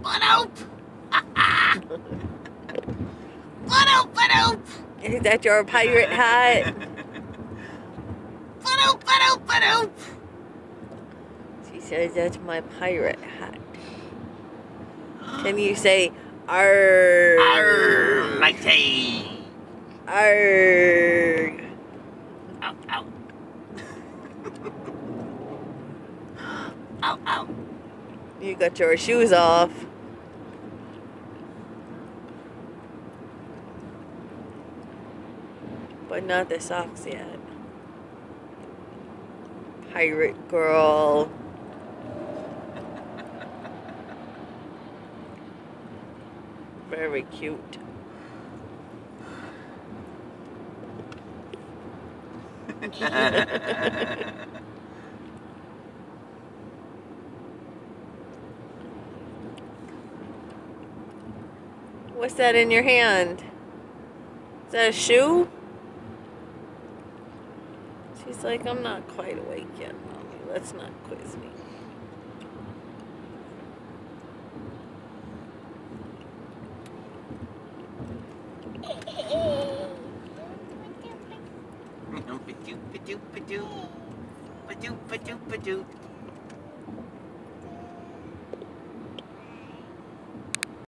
Ba-doop! Ba-doop, ba-doop! Is that your pirate hat? Ba-doop, ba-doop, ba-doop! She says that's my pirate hat. Can you say arr? Arr, matey! Arr. Ow, ow. Ow, ow. You got your shoes off. But not the socks yet. Pirate girl. Very cute. What's that in your hand? Is that a shoe? She's like, I'm not quite awake yet, Mommy. Let's not quiz me. Ba-doop, ba-doop, ba-doop. Ba-doop, ba-doop, ba-doop.